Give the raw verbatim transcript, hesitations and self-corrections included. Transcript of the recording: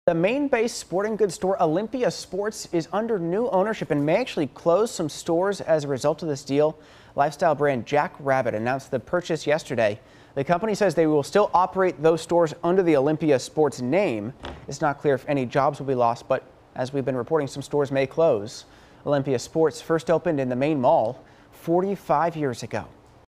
The Maine-based sporting goods store Olympia Sports is under new ownership and may actually close some stores as a result of this deal. Lifestyle brand JackRabbit announced the purchase yesterday. The company says they will still operate those stores under the Olympia Sports name. It's not clear if any jobs will be lost, but as we've been reporting, some stores may close. Olympia Sports first opened in the Maine Mall forty-five years ago.